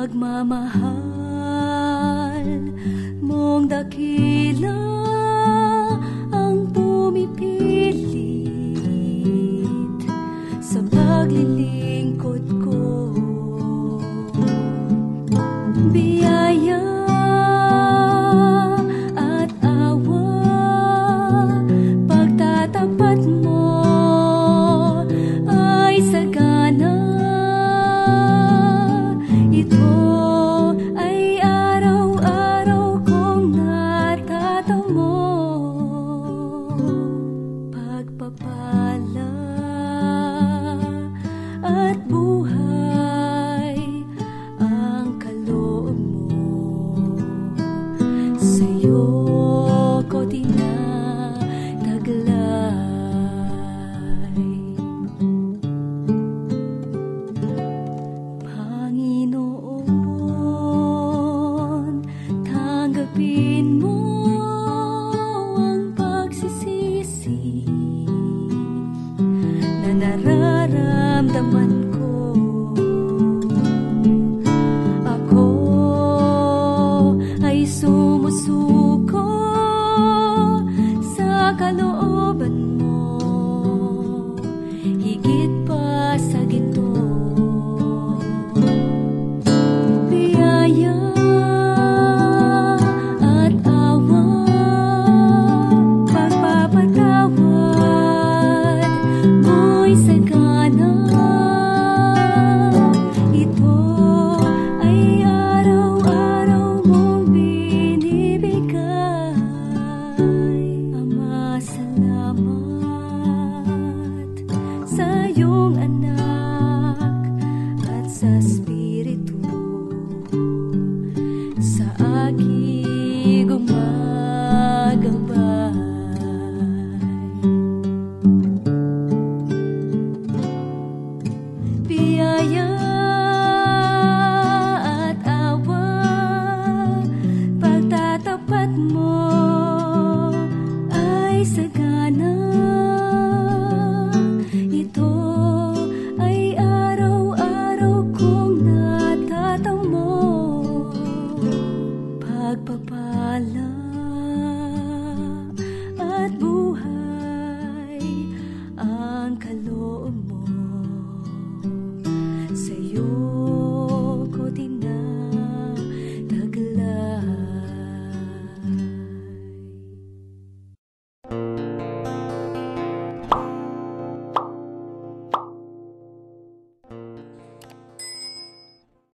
pagmamahal mong dakila ang pumipilit sa paglilingkod ko. Biyaya at awa, pagtatapat mo ay sagana. Ito ay araw-araw kong natatamo, pagpapala at buhay ang kaloob mo. Sa'yo ko tinataglay, Panginoon. Tanggapin mo ang pagsisisi na nararamdaman ko. Ako ay sumusuko sa kalooban mo, higit pa sa ginto. Biyaya at awa, pagpapatawad mo'y sagana. Ito ay araw-araw mong binibigay. Ama, salamat sa iyong anak at sa Espiritu sa aking gumagabay. Biyaya at awa, pagtatapat mo ay sagana. Ito ay araw-araw kong natatamo, pagpapala at buhay ang kaloob mo.